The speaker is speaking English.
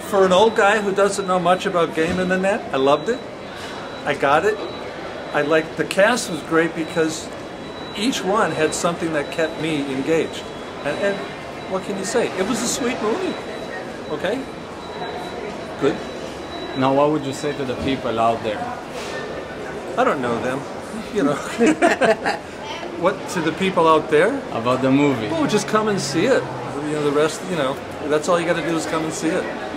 For an old guy who doesn't know much about game in the net, I loved it. I got it. I liked the cast was great because each one had something that kept me engaged. And what can you say? It was a sweet movie. Okay? Good. Now, what would you say to the people out there? I don't know them. You know. What to the people out there? About the movie? Oh, just come and see it. You know, the rest, you know, that's all you got to do is come and see it.